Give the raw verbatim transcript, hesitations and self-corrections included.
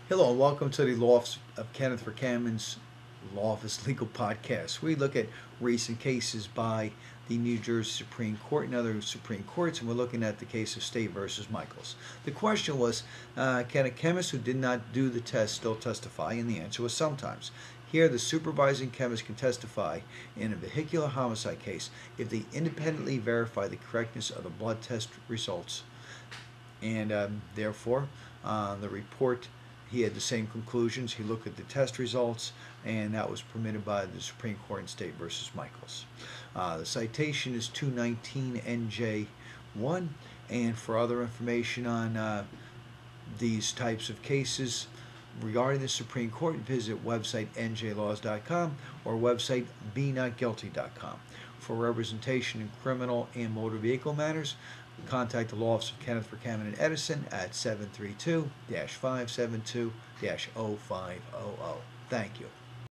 Hello and welcome to the Law Office of Kenneth for Kammen's Law Office Legal Podcast. We look at recent cases by the New Jersey Supreme Court and other Supreme Courts, and we're looking at the case of State versus Michaels. The question was, uh, can a chemist who did not do the test still testify? And the answer was sometimes. Here, the supervising chemist can testify in a vehicular homicide case if they independently verify the correctness of the blood test results, and um, therefore uh, the report, he had the same conclusions. He looked at the test results, and that was permitted by the Supreme Court in State versus Michaels. Uh, the citation is two nineteen N J one, and for other information on uh, these types of cases regarding the Supreme Court, visit website N J laws dot com or website be not guilty dot com. For representation in criminal and motor vehicle matters, contact the Law Office of Kenneth for Kammen and Edison at seven three two, five seven two, zero five zero zero. Thank you.